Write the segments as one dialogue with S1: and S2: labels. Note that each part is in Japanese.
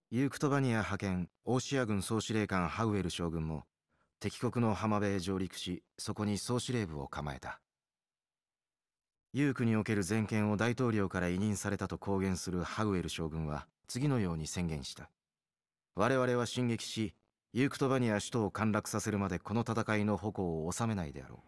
S1: ユークトバニア派遣オーシア軍総司令官ハウエル将軍も敵国の浜辺へ上陸し、そこに総司令部を構えた。ユークにおける全権を大統領から委任されたと公言するハウエル将軍は次のように宣言した。我々は進撃し、ユークトバニア首都を陥落させるまでこの戦いの矛を収めないであろ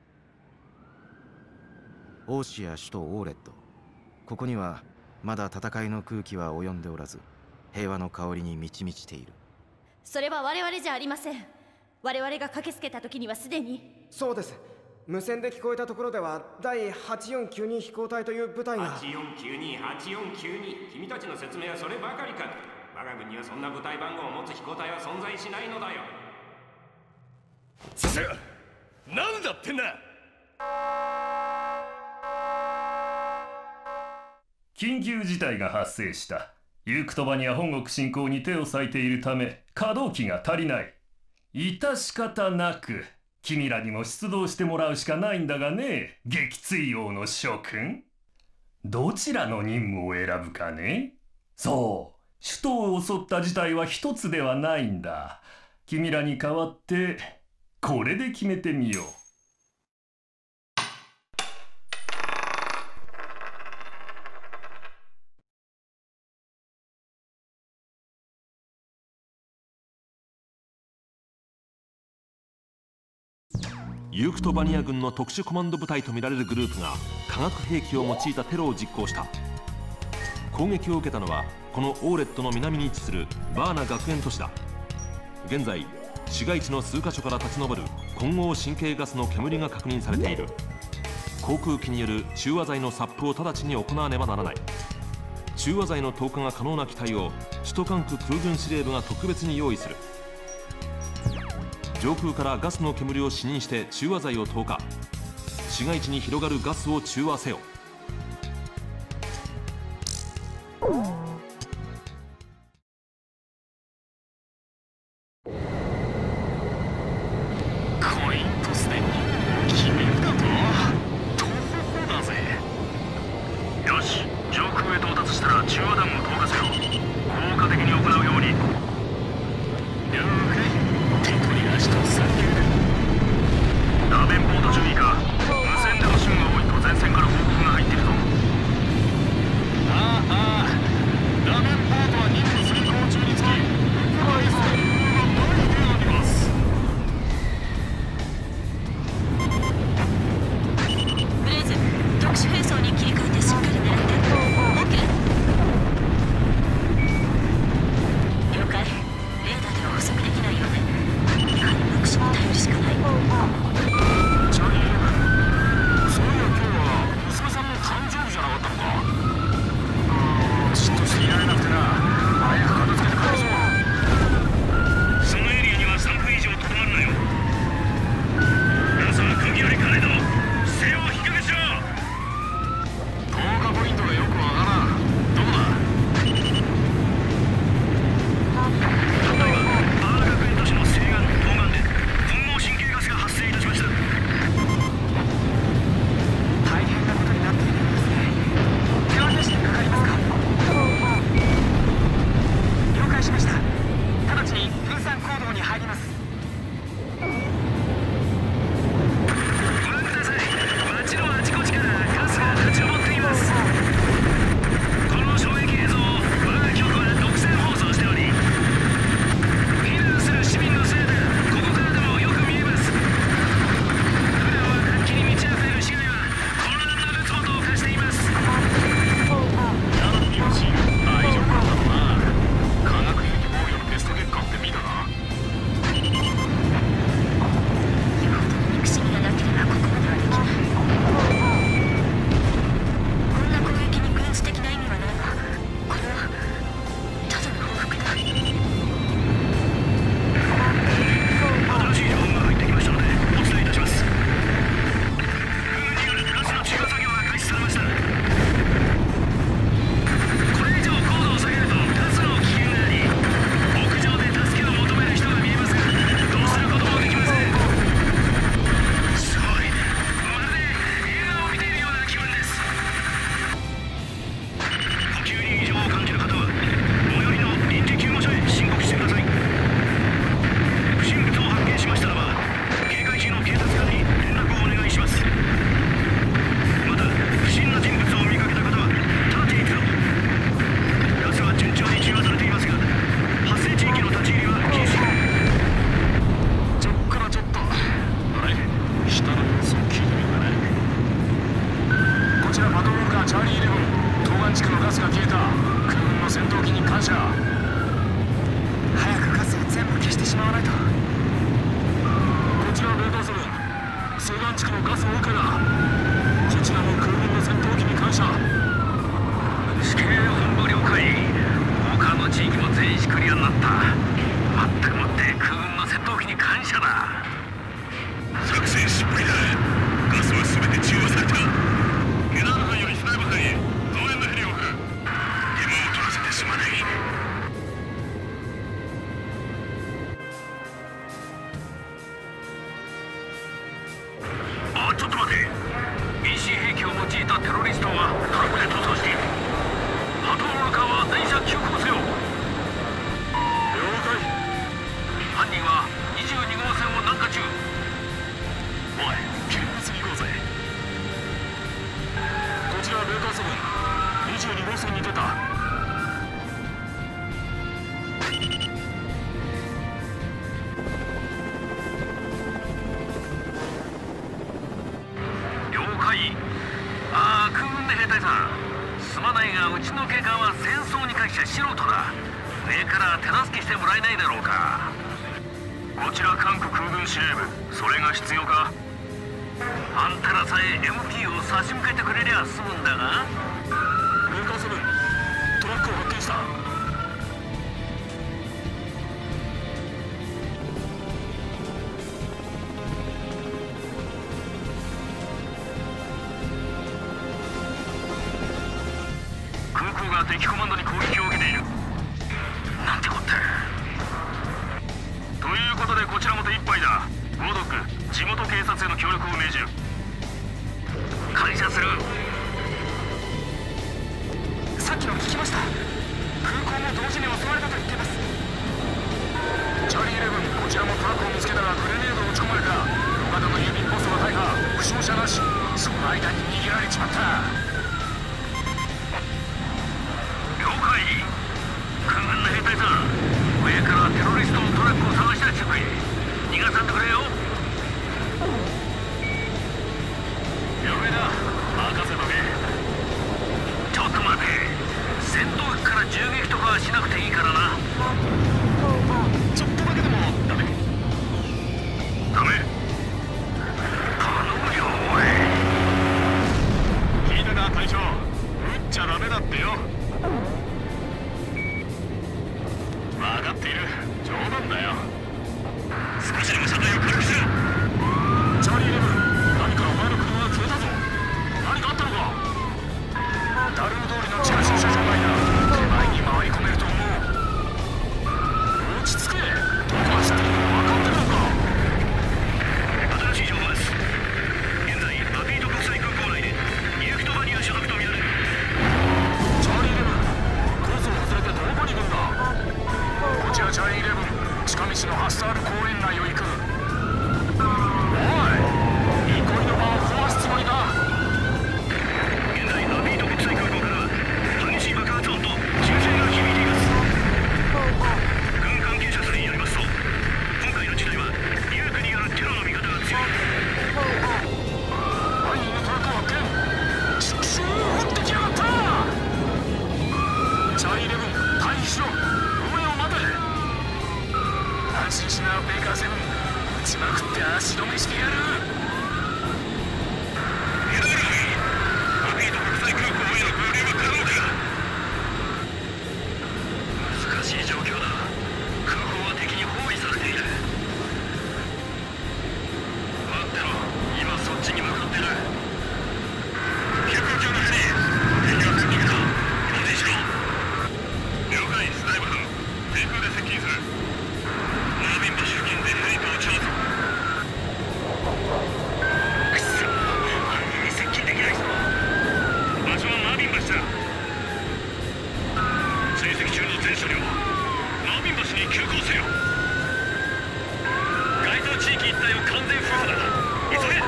S1: う。オーシア首都オーレッド、ここにはまだ戦いの空気は及んでおらず、平和の香りに満ち満ちている。
S2: それは我々じゃありません。我々が駆けつけた時にはすでに。
S3: そうです。無線で聞こえたところでは第8492飛行隊という部隊が。
S4: 8492君たちの説明はそればかりか。我が軍にはそんな部隊番号を持つ飛行隊は存在しないのだよ。
S5: なんだってんだ。緊急事態が発生した。ユークトバニア本国侵攻に手を割いているため稼働機が足りない。致し方なく君らにも出動してもらうしかないんだがね、撃墜王の諸君。どちらの任務を選ぶかね。そう、首都を襲った事態は一つではないんだ。君らに代わってこれで決めてみよう。
S6: ユークトバニア軍の特殊コマンド部隊とみられるグループが化学兵器を用いたテロを実行した。攻撃を受けたのはこのオーレットの南に位置するバーナ学園都市だ。現在市街地の数カ所から立ち上る混合神経ガスの煙が確認されている。航空機による中和剤のサップを直ちに行わねばならない。中和剤の投下が可能な機体を首都管区空軍司令部が特別に用意する。上空からガスの煙を視認して中和剤を投下。市街地に広がるガスを中和せよ。
S5: コイントスで決めるだと徒歩だぜ。よし、上空へ到達したら中和弾を投下せよ。効果的に行うように。了解。手取り足とサンキュー。ダベンポート中尉か。無線での信が多いと前線から報告が
S7: チャーリー11、東岸地区のガスが消えた。空軍の戦闘機に感謝。
S3: 早くガスを全部消してしまわないと。
S7: こちらベータ7、西岸地区のガス OK だ。こちらも空軍の戦闘機に感謝。
S8: 地形本部了解。他の地域も全員クリアになった。まったくもって空軍の戦闘機に感謝だ。
S7: 作戦失敗だ。ガスは全て中和された。ゲナール班よりスナイブ班へ増援のヘリを送る。手間を取らせてすまない。
S8: ちょっと待て。 BC 兵器を用いたテロリストはトラックで逃走している。パトロールカーは全車急行せよ。了
S7: 解。
S8: 犯人は22号線を南下中。
S7: おい、見物に行こうぜ。こちらベータ7、22号線に出た。
S8: 空軍の兵隊さん、すまないがうちの警官は戦争に関して素人だ。上から手助けしてもらえないだろうか。
S7: こちら韓国空軍司令部、それが必要か。
S8: あんたらさえ MP を差し向けてくれりゃ済むんだが。
S7: ベーカー7、トラックを発見した。
S8: 空港が敵コマンドに攻撃を受けている。なんてこった。
S7: ということでこちらも手一杯だ。ウォードック、地元警察への協力を命じる。
S8: 感謝する。
S3: さっきの聞きました。空港も同時に襲われたと言っています。
S7: チャーリー11、こちらもトラックを見つけたがグレネードを撃ち込まれた。路肩の郵便ポストは大破、負傷者なし。その間に逃げられちまった。
S8: 了解。空軍の兵隊さん、上からテロリストのトラックを探し出してくれ。逃がさんでくれよ。
S7: 了解だ。任せとけ。
S8: ちょっと待て。戦闘機から銃撃とかはしなくていいからな。
S7: ちょっとだけでもダメ。ダメ。
S8: 頼むよ、おい。
S7: 聞いたか、隊長。撃っちゃダメだってよ。分かっている。冗談だよ。
S8: 少しでも車体を軽くしろ。
S7: チャーリー11、何かお前の車が消えたぞ。何かあったのか。ダルム通りの地下駐車場内だ。手前に回り込めると思う。落ち着け。どこ走っているのか分かってるのか。
S8: 新しい情報です。現在ラピード国際空港内でユークトバニア所属とみられる。
S7: チャーリー11、コースを外れてどこに行くんだ。こちらチャーリー11、近道のハッサール公園内を行く。おい、憩いの場を壊すつもりか。
S8: 現在ラピード国際空港から激しい爆発音と銃声が響いています。軍関係者数によりますと、今回の事態はユークによるテロの見方が強い。
S7: 犯人のトラックを発見。シュシュー撃ってきやがった。チャーリー11、退避しろ。運営を待て。安心しな、ベーカー7。撃ちまくって足止めしてやる。
S8: ラピード国際空港への合流は可能だ。難しい状況だ。空港は敵に包囲されている。待ってろ、今そっちに向かってる。
S7: 急空級のヘリ。敵は全逃げた。放置しろ。了解、スナイブ班。低空で接近する。ナービン橋付近でヘリと打ち合わせ。
S8: くそ、犯人に接近できないぞ。
S7: 場所はナービン橋だ。追跡中の全車両、ナービン橋に急行せよ。該当地域一帯を完全封鎖だ。急げ。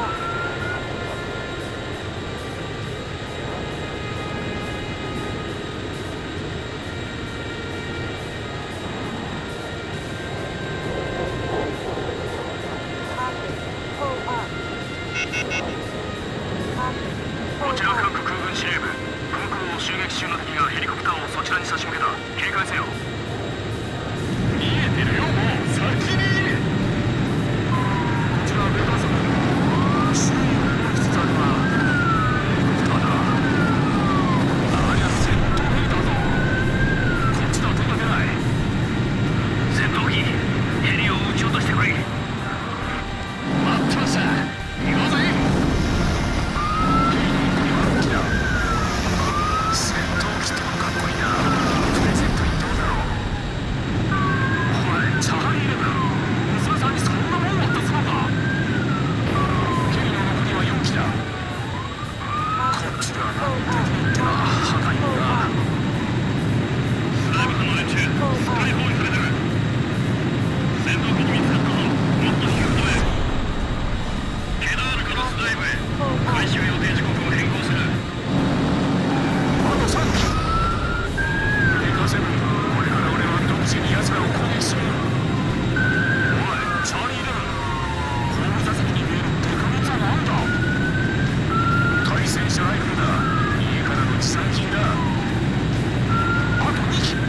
S7: こちら韓国空軍司令部。 港を襲撃中の敵がヘリコプターをそちらに差し向けた。警戒せよ。見えてるよ、もう先に。こちらはベルトさん。周囲を動きつつあるのはヘリコプターだ。ありゃ戦闘ヘリだぞ。こっちだ、手が出ない。
S8: 戦闘機、ヘリを撃ち落としてこい。
S7: 待ってました。行こうぜ。ヘリの奥には大きな戦闘機ってのかっこいいな。プレゼントにどうだろう。おい、チャーリーレブン、娘さんにそんなもん渡すのか。ヘリの奥には4機だ。こっちでは何もできないってな。破壊もな。
S8: スライム班の連中、スカイホールされてる。戦闘機に見つかったぞ。もっと低く飛べ。ケダールからスライムへ。回収予定時刻を変更する。
S7: あと3機。レカセブン、これから俺は独自に奴らを攻撃する。おい、チャーリーレブン、後部座席に見えるデカ物は何だ。対戦車ライフルだ。家からの持参金だ。あと2機。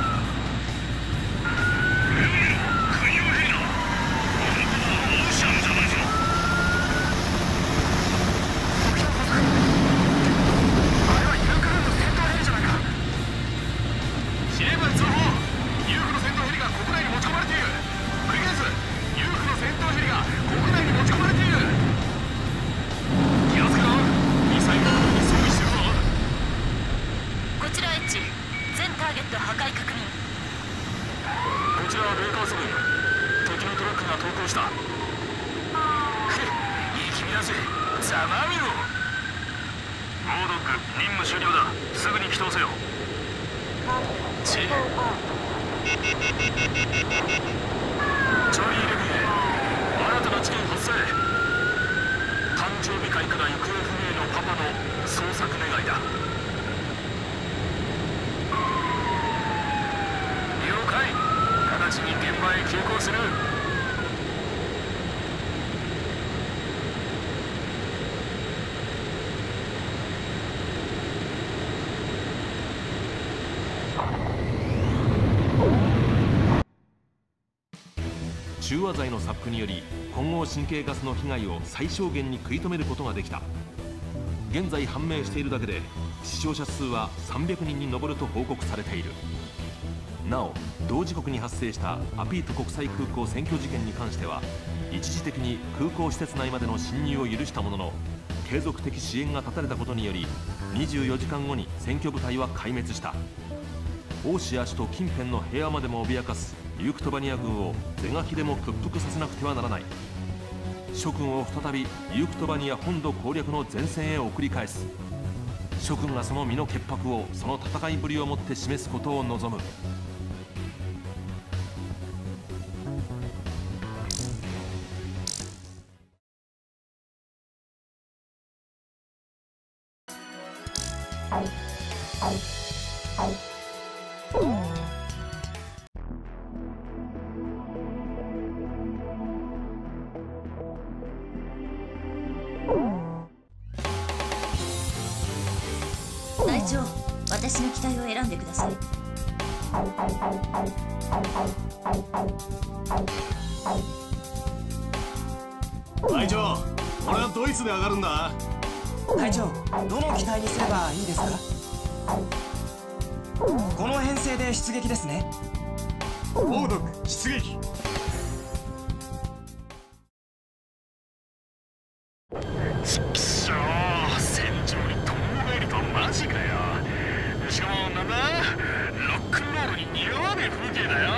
S8: 海洋ヘリだ。オーシャンじゃないぞ。
S7: あれはユークルーの戦闘ヘリじゃないか。司令部へ通報。ユークの戦闘ヘリが国内に持ち込まれている。繰り返す。ユークの戦闘ヘリが国内に持ち込まれている。気をつけろ。ミサイルのに装備してるぞ。
S2: こちらエッジ、全ターゲット破壊確認。
S7: こちらはベーカーセブン。敵のトラックが投降した。いい気味だぜ。ざまあみろ。
S8: モードック、任務終了だ。すぐに帰投せよ。
S7: チャーリーレブンへ。新たな事件発生。誕生日会から行方不明のパパの捜索願いだ。了解。直ちに現場へ急行する。
S6: 中和剤のサップにより混合神経ガスの被害を最小限に食い止めることができた。現在判明しているだけで死傷者数は300人に上ると報告されている。なお同時刻に発生したアピート国際空港占拠事件に関しては一時的に空港施設内までの侵入を許したものの、継続的支援が断たれたことにより24時間後に占拠部隊は壊滅した。オーシア首都近辺の平和までも脅かすユークトバニア軍を是が非でも屈服させなくてはならない。諸軍を再びユークトバニア本土攻略の前線へ送り返す。諸軍がその身の潔白をその戦いぶりをもって示すことを望む。
S2: 隊長、私の機体を選んでください。
S9: 隊長、俺はドイツで上がるんだ。
S3: 隊長、どの機体にすればいいですか？この編成で出撃ですね。
S9: オードック、出撃。
S7: ちくしょう、戦場にトンボがいるとはマジかよ。しかもなんだ、ロックンロールに似合わねえ風景だよ。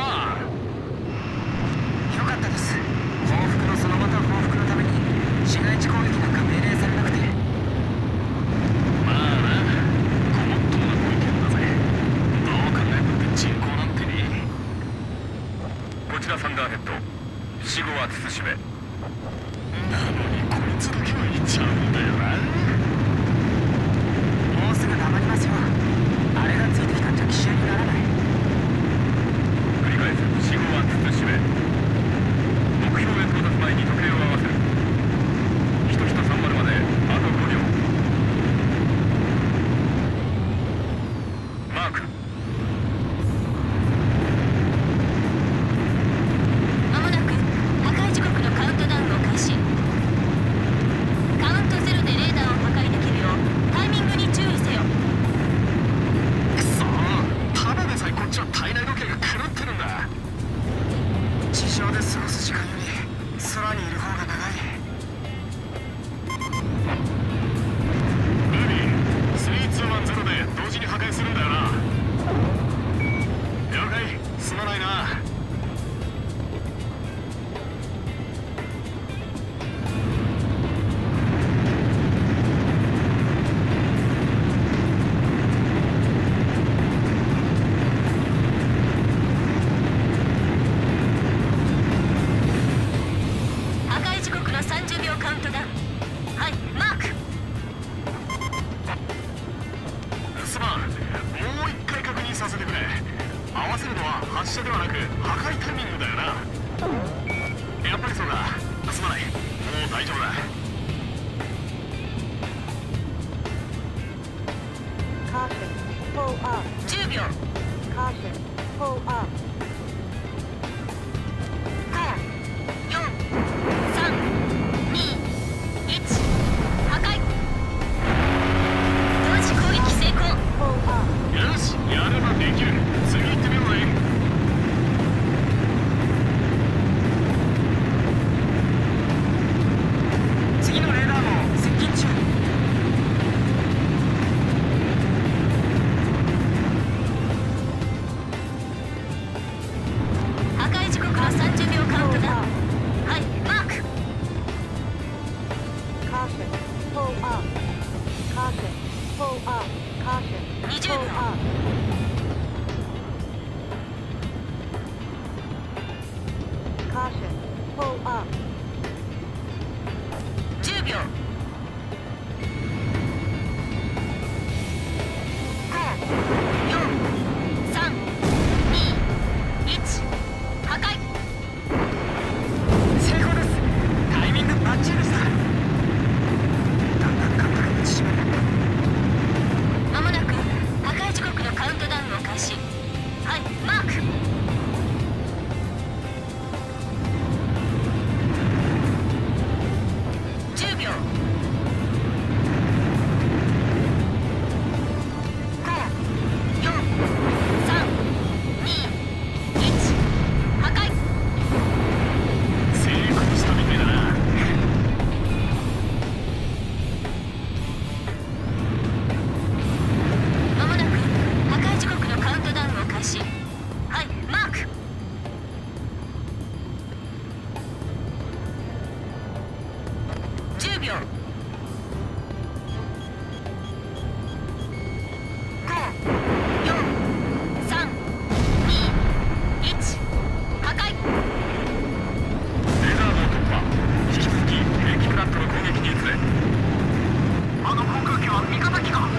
S3: よかったです。報復のそのまた報復のために市街地攻撃なんか命令されなくて。
S7: まあな、ごもっともなご意見だぜ。どう考えたって人口なんてね。こちらサンダーヘッド、死後は慎め。なのにこいつだけは言っちゃうんだよな。
S3: もうすぐ黙りますよ。あれがついてきたんじゃ奇襲にならない。
S7: 繰り返す、死後は慎め。目標へ到達前に時計を合わせる。人々3丸まであと5秒。 発射ではなく破壊タイミングだよな。やっぱりそうだ。すまない。もう大丈夫だ。
S2: 10秒。
S7: よし、やればできる。次行ってみようぜ。次のレーダーも接近中。
S2: 破壊時刻の30秒カウントダウン。はい、マーク。20秒。10秒。4、3、2、1、破壊。
S7: 成功です。タイミングバッチリでした。だんだん間隔が縮まる。
S2: まもなく破壊時刻のカウントダウンを開始。はい、マーク。10秒。5、4、3、2、1、破壊。
S7: 成功したみたいだな。
S2: まもなく破壊時刻のカウントダウンを開始。はい、マーク。10秒。5、4、3、2、1、破壊。
S7: レーダーの突破。引き続き兵器プラントの攻撃に移れ。あの航空機は味方機か。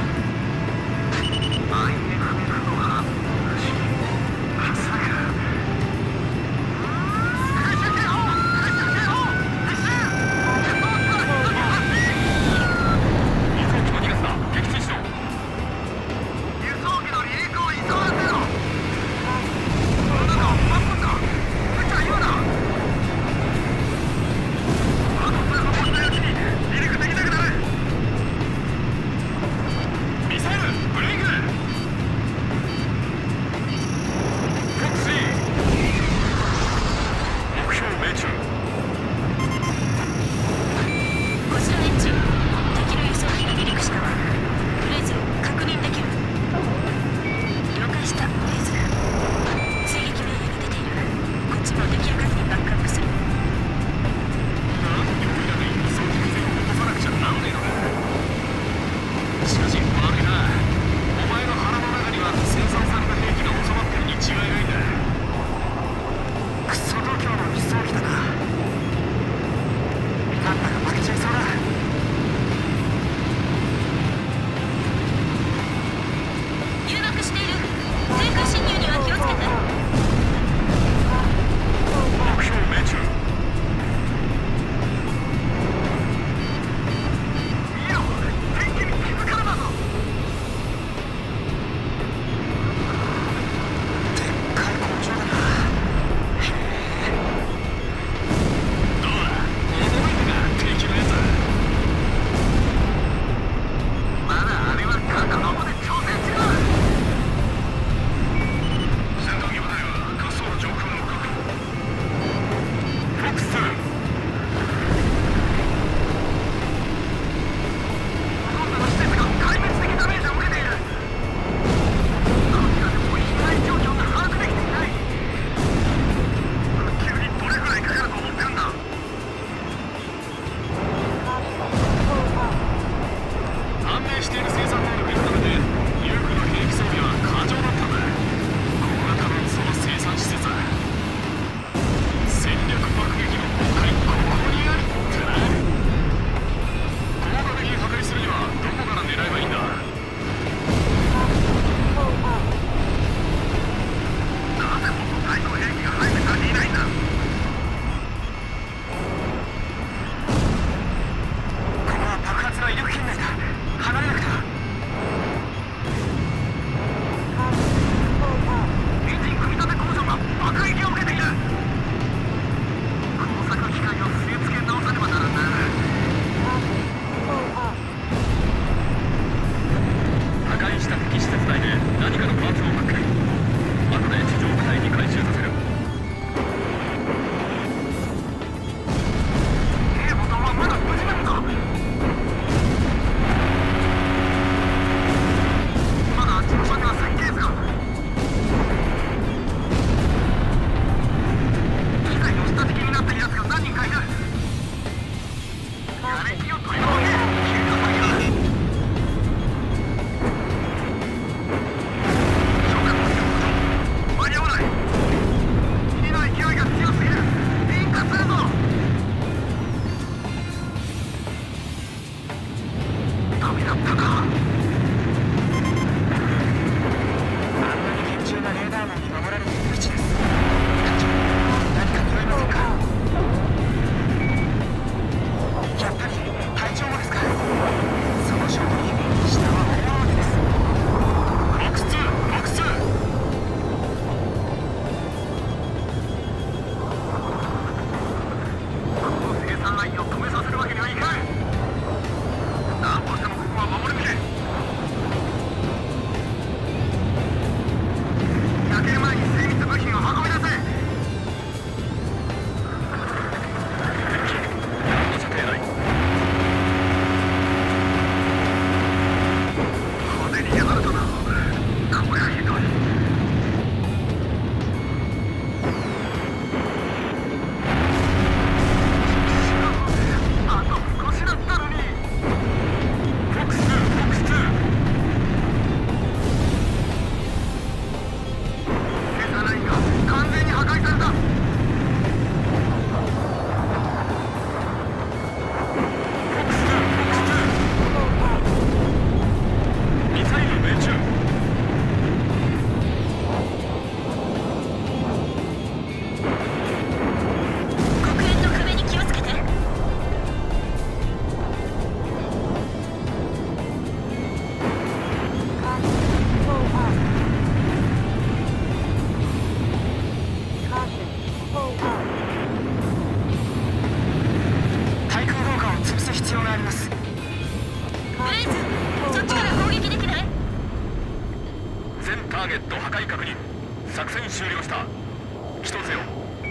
S7: ーゲット破壊確認。作戦終了した。一つよ。終わ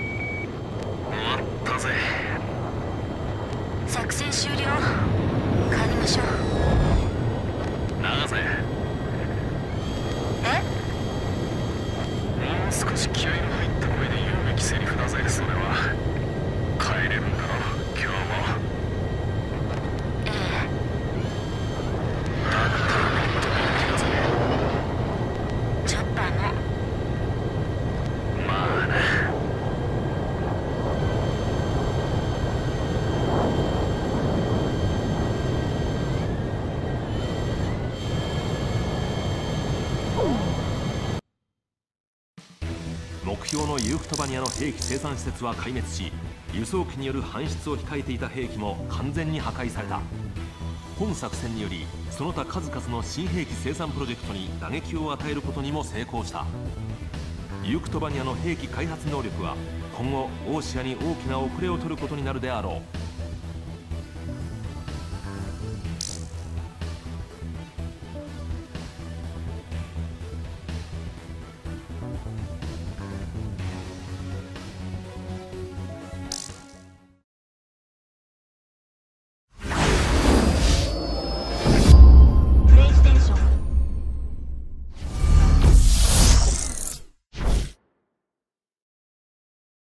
S7: ったぜ。
S2: 作戦終了。帰りましょう。
S7: 永瀬。
S2: え？
S7: もう少し気合の入った声で言うべきセリフだぜ。それは帰れるんだろ今日も。
S2: ええ。
S7: だったらもっと元気だぜ。
S2: チョッパーも。
S7: まあな。
S6: 目標のユークトバニアの兵器生産施設は壊滅し、輸送機による搬出を控えていた兵器も完全に破壊された。本作戦によりその他数々の新兵器生産プロジェクトに打撃を与えることにも成功した。ユークトバニアの兵器開発能力は今後オーシアに大きな遅れを取ることになるであろう。